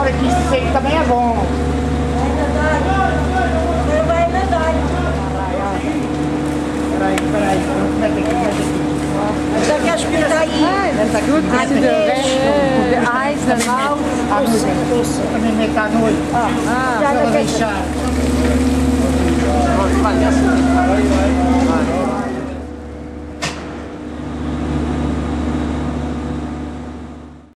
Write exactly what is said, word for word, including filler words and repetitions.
agora que seco também é bom. Vai nadar. Peraí, peraí, mete aqui, mete aqui. Da que aspira aí. Essa gut Ah, ist in der Welt, der Eis, der Maus. A noite, a minha metade à noite. Ah, Ela deixar.